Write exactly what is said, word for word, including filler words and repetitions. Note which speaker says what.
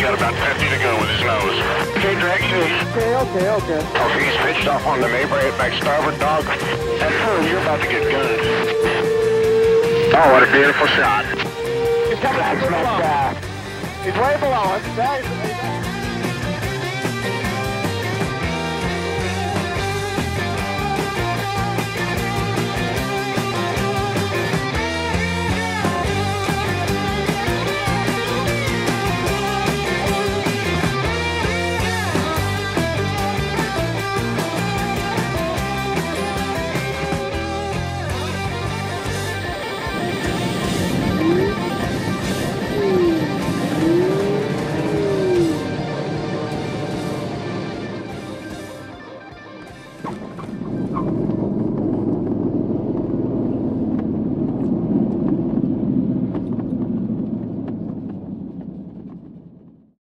Speaker 1: got about ten feet to go with his nose. Okay, direction east.
Speaker 2: Okay, okay, okay.
Speaker 1: Okay, he's pitched off on the Mayberry at back starboard, dog. That's her, you're about to get gunned. Oh, what a beautiful shot.
Speaker 2: He's coming out. He's way below us.